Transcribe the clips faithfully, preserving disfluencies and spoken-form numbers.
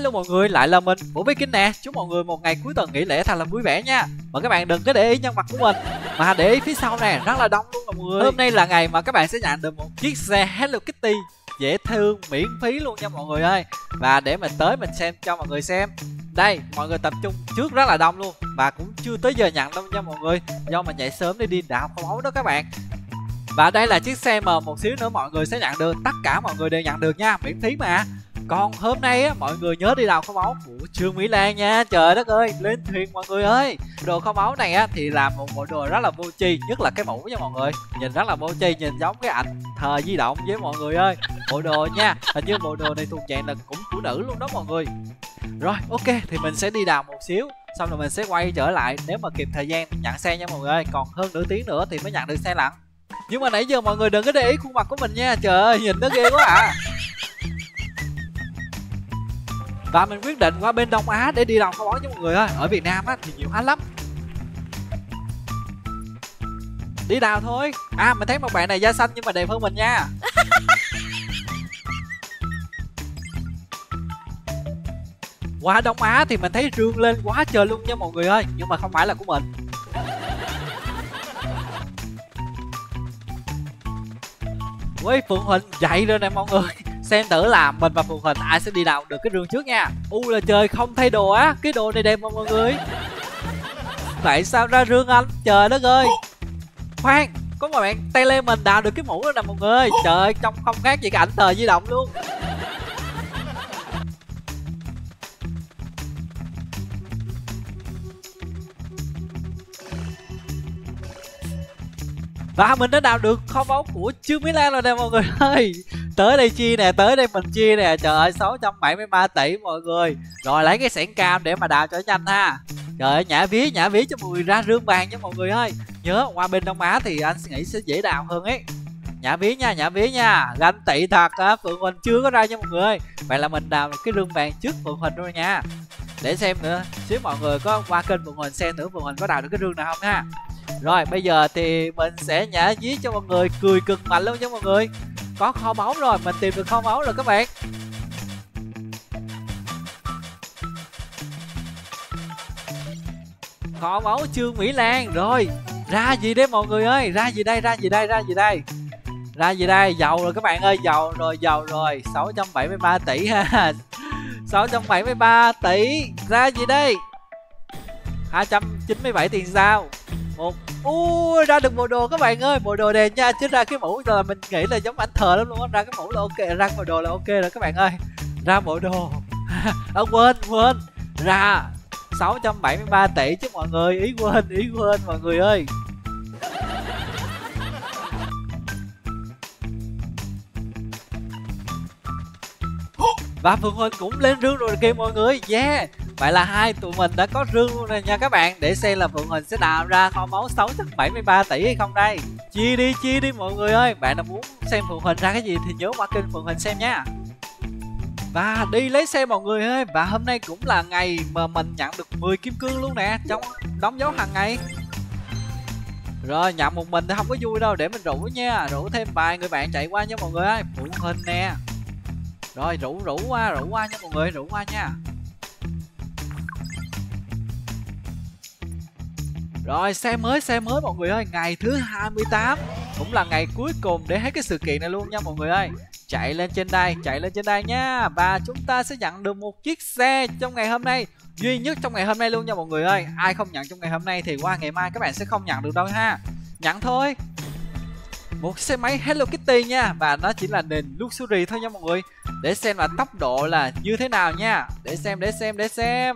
Hello mọi người, lại là mình Vũ Viking nè. Chúc mọi người một ngày cuối tuần nghỉ lễ thật là vui vẻ nha. Mà các bạn đừng có để ý nhân vật của mình, mà để ý phía sau nè, rất là đông luôn mọi người. Hôm nay là ngày mà các bạn sẽ nhận được một chiếc xe Hello Kitty dễ thương miễn phí luôn nha mọi người ơi. Và để mình tới mình xem cho mọi người xem. Đây, mọi người tập trung trước rất là đông luôn. Và cũng chưa tới giờ nhận đâu nha mọi người, do mình dậy sớm để đi đào kho báu đó các bạn. Và đây là chiếc xe mà một xíu nữa mọi người sẽ nhận được. Tất cả mọi người đều nhận được nha, miễn phí mà. Còn hôm nay á, mọi người nhớ đi đào kho báu của Trương Mỹ Lan nha. Trời đất ơi, lên thuyền mọi người ơi. Đồ kho báu này á thì là một bộ đồ rất là vô tri, nhất là cái mũ nha mọi người. Nhìn rất là vô tri, nhìn giống cái ảnh thờ di động với mọi người ơi. Bộ đồ nha, hình như bộ đồ này thuộc dạng là cũng của nữ luôn đó mọi người. Rồi, ok, thì mình sẽ đi đào một xíu, xong rồi mình sẽ quay trở lại nếu mà kịp thời gian nhận xe nha mọi người ơi. Còn hơn nửa tiếng nữa thì mới nhận được xe lận. Nhưng mà nãy giờ mọi người đừng có để ý khuôn mặt của mình nha. Trời ơi, nhìn nó ghê quá à. Và mình quyết định qua bên Đông Á để đi đào kho báu với mọi người ơi. Ở Việt Nam á thì nhiều hết lắm. Đi đào thôi. À, mình thấy một bạn này da xanh nhưng mà đẹp hơn mình nha. Qua Đông Á thì mình thấy rương lên quá trời luôn nha mọi người ơi. Nhưng mà không phải là của mình. Ui, Phượng Huỳnh dậy rồi nè mọi người. Xem thử là mình và Phượng Huỳnh ai sẽ đi đào được cái rương trước nha. U là trời, không thay đồ á. Cái đồ này đẹp mà mọi người. Tại sao ra rương anh? Trời đất ơi. Khoan, có một bạn tay lên mình đào được cái mũ đó nè mọi người. Trời ơi, trông không khác gì cái ảnh thờ di động luôn. Và mình đã đào được kho báu của Trương Mỹ Lan rồi nè mọi người ơi. Tới đây chia nè, tới đây mình chia nè. Trời ơi, sáu trăm bảy mươi ba tỷ mọi người. Rồi lấy cái xẻng cam để mà đào cho nhanh ha. Trời ơi, nhả vía, nhả vía cho mọi người ra rương vàng nha mọi người ơi. Nhớ qua bên Đông Á thì anh nghĩ sẽ dễ đào hơn ấy. Nhả vía nha, nhả vía nha. Ganh tị thật á, Phượng Huỳnh chưa có ra nha mọi người ơi. Vậy là mình đào được cái rương vàng trước Phượng Huỳnh rồi nha. Để xem nữa, xíu mọi người có qua kênh Phượng Huỳnh xem thử Phượng Huỳnh có đào được cái rương nào không ha. Rồi bây giờ thì mình sẽ nhả dí cho mọi người cười cực mạnh luôn nha mọi người. Có kho báu rồi, mình tìm được kho báu rồi các bạn. Kho báu Trương Mỹ Lan. Rồi, ra gì đấy mọi người ơi. Ra gì đây, ra gì đây, ra gì đây. Ra gì đây, giàu rồi các bạn ơi. Giàu rồi, giàu rồi. Sáu trăm bảy mươi ba tỷ ha. Sáu trăm bảy mươi ba tỷ. Ra gì đây. Hai trăm chín mươi bảy tiền sao. Một ui, ra được bộ đồ các bạn ơi. Bộ đồ đẹp nha, chứ ra cái mũ là mình nghĩ là giống ảnh thờ lắm luôn á. Ra cái mũ là ok, ra bộ đồ là ok rồi các bạn ơi. Ra bộ đồ. À, quên quên ra sáu trăm bảy mươi ba tỷ chứ mọi người. Ý quên, ý quên mọi người ơi. Và Phượng Huỳnh cũng lên rương rồi kìa mọi người. Yeah. Vậy là hai tụi mình đã có rương luôn rồi nha các bạn. Để xem là Phượng Huỳnh sẽ đào ra kho báu sáu trăm bảy mươi ba tỷ hay không đây. Chia đi, chia đi mọi người ơi. Bạn nào muốn xem Phượng Huỳnh ra cái gì thì nhớ qua kênh Phượng Huỳnh xem nha. Và đi lấy xe mọi người ơi. Và hôm nay cũng là ngày mà mình nhận được mười kim cương luôn nè, trong đóng dấu hàng ngày. Rồi nhận một mình thì không có vui đâu, để mình rủ nha. Rủ thêm vài người bạn chạy qua nha mọi người ơi. Phượng Huỳnh nè. Rồi rủ rủ qua, rủ qua nha mọi người, rủ qua nha. Rồi xe mới, xe mới mọi người ơi. Ngày thứ hai mươi tám cũng là ngày cuối cùng để hết cái sự kiện này luôn nha mọi người ơi. Chạy lên trên đây, chạy lên trên đây nha. Và chúng ta sẽ nhận được một chiếc xe trong ngày hôm nay, duy nhất trong ngày hôm nay luôn nha mọi người ơi. Ai không nhận trong ngày hôm nay thì qua ngày mai các bạn sẽ không nhận được đâu ha. Nhận thôi. Một xe máy Hello Kitty nha. Và nó chỉ là nền luxury thôi nha mọi người. Để xem là tốc độ là như thế nào nha. Để xem, để xem, để xem.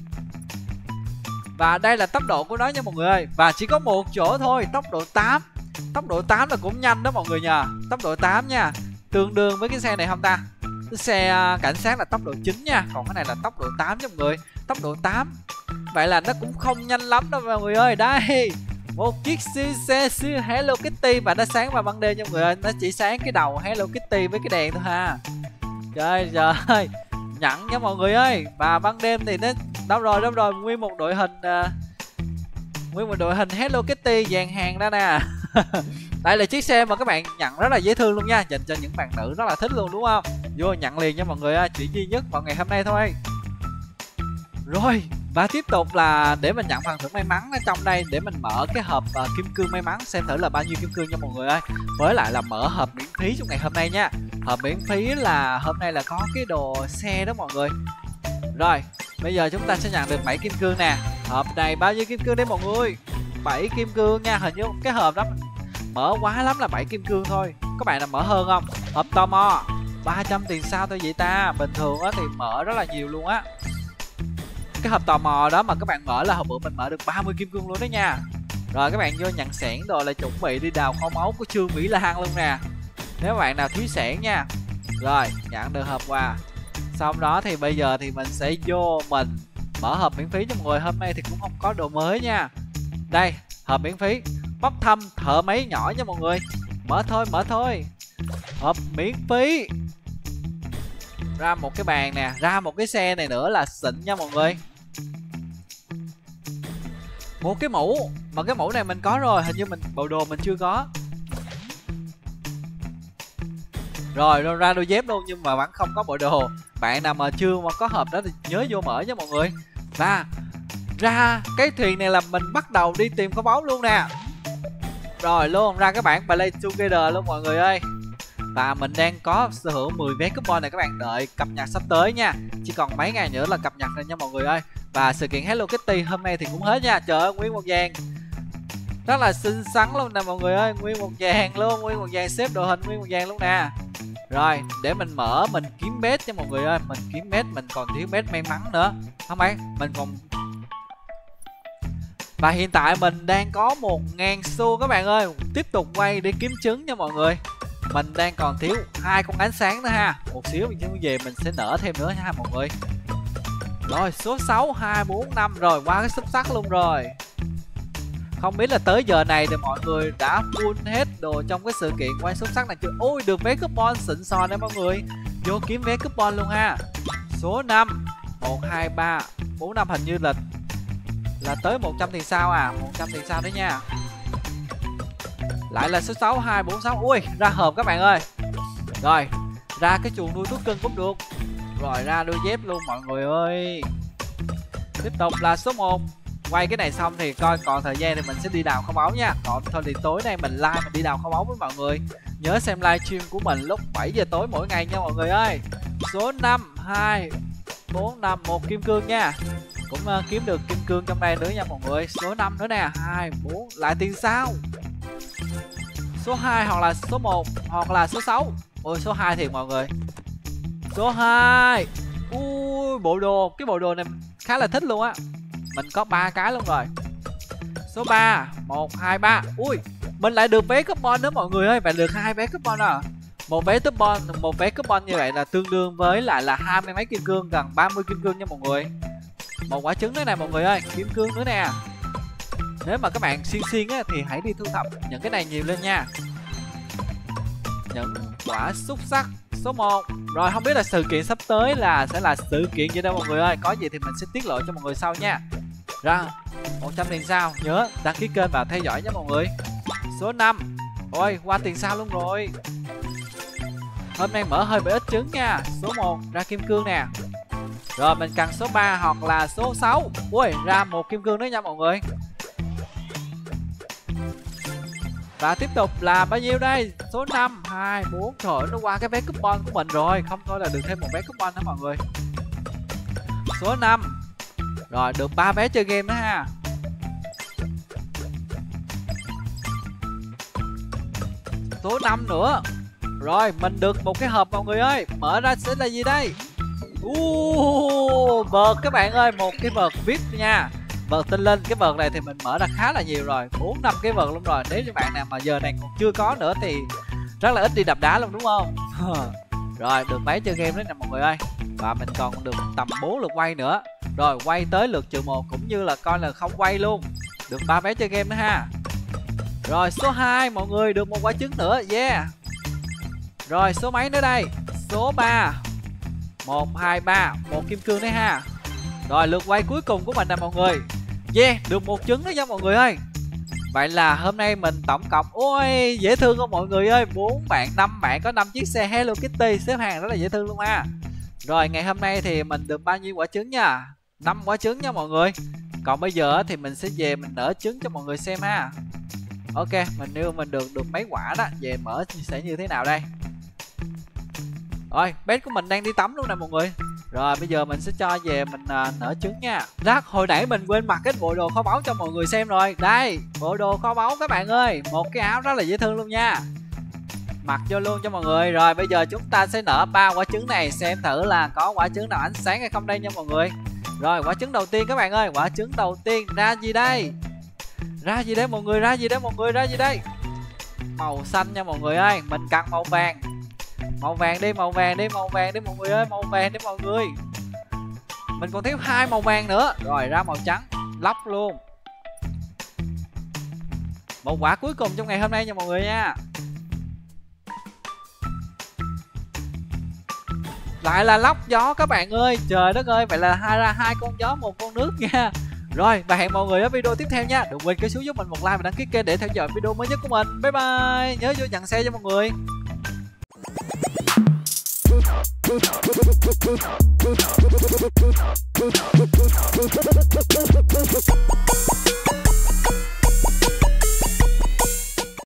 Và đây là tốc độ của nó nha mọi người ơi. Và chỉ có một chỗ thôi, tốc độ tám. Tốc độ tám là cũng nhanh đó mọi người nha. Tốc độ tám nha. Tương đương với cái xe này không ta. Cái xe cảnh sát là tốc độ chín nha. Còn cái này là tốc độ tám nha mọi người. Tốc độ tám. Vậy là nó cũng không nhanh lắm đâu mọi người ơi. Đây, một chiếc siêu xe siêu Hello Kitty. Và nó sáng vào ban đêm nha mọi người ơi. Nó chỉ sáng cái đầu Hello Kitty với cái đèn thôi ha. Trời trời, nhận nha mọi người ơi. Và ban đêm thì nó đâu rồi, đâu rồi, nguyên một đội hình uh, nguyên một đội hình Hello Kitty dàn hàng ra nè. Đây là chiếc xe mà các bạn nhận rất là dễ thương luôn nha, dành cho những bạn nữ rất là thích luôn đúng không? Vô nhận liền nha mọi người ơi, chuyện duy nhất vào ngày hôm nay thôi. Rồi, và tiếp tục là để mình nhận phần thưởng may mắn ở trong đây, để mình mở cái hộp uh, kim cương may mắn xem thử là bao nhiêu kim cương nha mọi người ơi. Với lại là mở hộp miễn phí trong ngày hôm nay nha. Hộp miễn phí là hôm nay là có cái đồ xe đó mọi người. Rồi, bây giờ chúng ta sẽ nhận được bảy kim cương nè. Hộp này bao nhiêu kim cương đấy mọi người? bảy kim cương nha, hình như cái hộp đó mở quá lắm là bảy kim cương thôi. Các bạn nào mở hơn không? Hộp tò mò ba trăm tiền sao thôi vậy ta? Bình thường á thì mở rất là nhiều luôn á. Cái hộp tò mò đó mà các bạn mở là hôm bữa mình mở được ba mươi kim cương luôn đó nha. Rồi các bạn vô nhận sẵn đồ là chuẩn bị đi đào kho máu của Trương Mỹ Lan luôn nè, nếu bạn nào thiếu sẵn nha. Rồi nhận được hộp quà. Xong đó thì bây giờ thì mình sẽ vô mình mở hộp miễn phí cho mọi người. Hôm nay thì cũng không có đồ mới nha. Đây hộp miễn phí bốc thăm thợ máy nhỏ nha mọi người. Mở thôi mở thôi. Hộp miễn phí. Ra một cái bàn nè, ra một cái xe này nữa là xịn nha mọi người. Một cái mũ, mà cái mũ này mình có rồi, hình như mình bộ đồ mình chưa có. Rồi, rồi ra đôi dép luôn nhưng mà vẫn không có bộ đồ. Bạn nào mà chưa mà có hộp đó thì nhớ vô mở nha mọi người. Và ra cái thuyền này là mình bắt đầu đi tìm kho báu luôn nè. Rồi luôn ra cái bảng Play Together luôn mọi người ơi. Và mình đang có sở hữu mười vé coupon này, các bạn đợi cập nhật sắp tới nha. Chỉ còn mấy ngày nữa là cập nhật rồi nha mọi người ơi. Và sự kiện Hello Kitty hôm nay thì cũng hết nha. Trời ơi, nguyên một dàn rất là xinh xắn luôn nè mọi người ơi. Nguyên một dàn luôn, nguyên một dàn xếp đồ hình nguyên một dàn luôn nè. Rồi để mình mở mình kiếm bet cho mọi người ơi. Mình kiếm bet, mình còn thiếu bet may mắn nữa. Không phải, mình còn. Và hiện tại mình đang có một ngàn xu các bạn ơi. Tiếp tục quay để kiếm trứng nha mọi người. Mình đang còn thiếu hai con ánh sáng nữa ha. Một xíu mình chưa về mình sẽ nở thêm nữa ha mọi người. Rồi số sáu, hai, bốn, năm. Rồi qua cái xúc sắc luôn rồi. Không biết là tới giờ này thì mọi người đã full hết đồ trong cái sự kiện quay xúc sắc này chưa? Ôi được vé coupon xịn sò nè mọi người. Vô kiếm vé coupon luôn ha. Số năm, một, hai, ba, bốn, năm hình như là Là tới một trăm tiền sao à. Một trăm tiền sao đấy nha. Lại là số sáu, hai, bốn, sáu. Ui ra hộp các bạn ơi. Rồi ra cái chuồng nuôi thú cưng cũng được. Rồi ra đôi dép luôn mọi người ơi. Tiếp tục là số một. Quay cái này xong thì coi còn thời gian thì mình sẽ đi đào kho báu nha. Còn thôi thì tối nay mình live mình đi đào kho báu với mọi người. Nhớ xem livestream của mình lúc bảy giờ tối mỗi ngày nha mọi người ơi. Số năm, hai, bốn, năm, một kim cương nha. Cũng uh, kiếm được kim cương trong đây nữa nha mọi người. Số năm nữa nè, hai, bốn, lại tiền sao. Số hai hoặc là số một hoặc là số sáu. Ôi số hai thì mọi người. Số hai. Ui bộ đồ, cái bộ đồ này khá là thích luôn á. Mình có ba cái luôn rồi. Số ba, một, hai, ba. Ui, mình lại được vé coupon đó mọi người ơi, bạn được hai vé coupon à. Một vé coupon, một vé coupon như vậy là tương đương với lại là hai mươi mấy kim cương, gần ba mươi kim cương nha mọi người. Một quả trứng nữa nè mọi người ơi, kim cương nữa nè. Nếu mà các bạn xiên xiên á thì hãy đi thu thập những cái này nhiều lên nha. Những quả xúc sắc số một. Rồi không biết là sự kiện sắp tới là sẽ là sự kiện gì đâu mọi người ơi. Có gì thì mình sẽ tiết lộ cho mọi người sau nha. Ra một trăm tiền sao. Nhớ đăng ký kênh và theo dõi nhé mọi người. Số năm. Ôi qua tiền sao luôn rồi. Hôm nay mở hơi bị ít trứng nha. Số một ra kim cương nè. Rồi mình cần số ba hoặc là số sáu. Ui ra một kim cương nữa nha mọi người. Và tiếp tục là bao nhiêu đây? Số năm, hai, bốn. Trời ơi, nó qua cái vé coupon của mình rồi. Không thôi là được thêm một vé coupon đó mọi người. Số năm. Rồi được ba vé chơi game nữa ha. Số năm nữa. Rồi mình được một cái hộp mọi người ơi. Mở ra sẽ là gì đây? Uh, vợt các bạn ơi. Một cái vợt vê i pê nha. Vợt tinh linh, cái vợt này thì mình mở ra khá là nhiều rồi, bốn năm cái vợt luôn rồi. Nếu như bạn nào mà giờ này còn chưa có nữa thì rất là ít đi đập đá luôn đúng không? Rồi được máy chơi game đấy nè mọi người ơi. Và mình còn được tầm bốn lượt quay nữa. Rồi quay tới lượt trừ một cũng như là coi là không quay luôn. Được ba vé chơi game nữa ha. Rồi số hai mọi người được một quả trứng nữa. Yeah. Rồi số mấy nữa đây? Số ba. Một, hai, ba. Một kim cương đấy ha. Rồi lượt quay cuối cùng của mình nè mọi người. Yeah, được một trứng đó nha mọi người ơi. Vậy là hôm nay mình tổng cộng, ôi dễ thương không mọi người ơi, bốn bạn, năm bạn có năm chiếc xe Hello Kitty xếp hàng rất là dễ thương luôn ha. Rồi ngày hôm nay thì mình được bao nhiêu quả trứng nha? Năm quả trứng nha mọi người. Còn bây giờ thì mình sẽ về mình nở trứng cho mọi người xem ha. Ok, mình yêu mình được được mấy quả đó, về mở sẽ như thế nào đây. Rồi, bé của mình đang đi tắm luôn nè mọi người. Rồi bây giờ mình sẽ cho về mình à, nở trứng nha. Rắc, hồi nãy mình quên mặc cái bộ đồ kho báu cho mọi người xem rồi. Đây, bộ đồ kho báu các bạn ơi. Một cái áo rất là dễ thương luôn nha. Mặc vô luôn cho mọi người. Rồi bây giờ chúng ta sẽ nở ba quả trứng này, xem thử là có quả trứng nào ánh sáng hay không đây nha mọi người. Rồi quả trứng đầu tiên các bạn ơi, quả trứng đầu tiên ra gì đây? Ra gì đấy mọi người, ra gì đấy mọi người, ra gì đây? Màu xanh nha mọi người ơi, mình cần màu vàng. Màu vàng đi, màu vàng đi, màu vàng đi mọi người ơi, màu vàng đi mọi người. Mình còn thiếu hai màu vàng nữa. Rồi ra màu trắng, lóc luôn. Một quả cuối cùng trong ngày hôm nay nha mọi người nha. Lại là lóc gió các bạn ơi. Trời đất ơi, vậy là hai ra hai con gió một con nước nha. Rồi và hẹn mọi người ở video tiếp theo nha. Đừng quên kéo xuống giúp mình một like và đăng ký kênh để theo dõi video mới nhất của mình. Bye bye. Nhớ vô nhận xe cho mọi người. We'll be right back.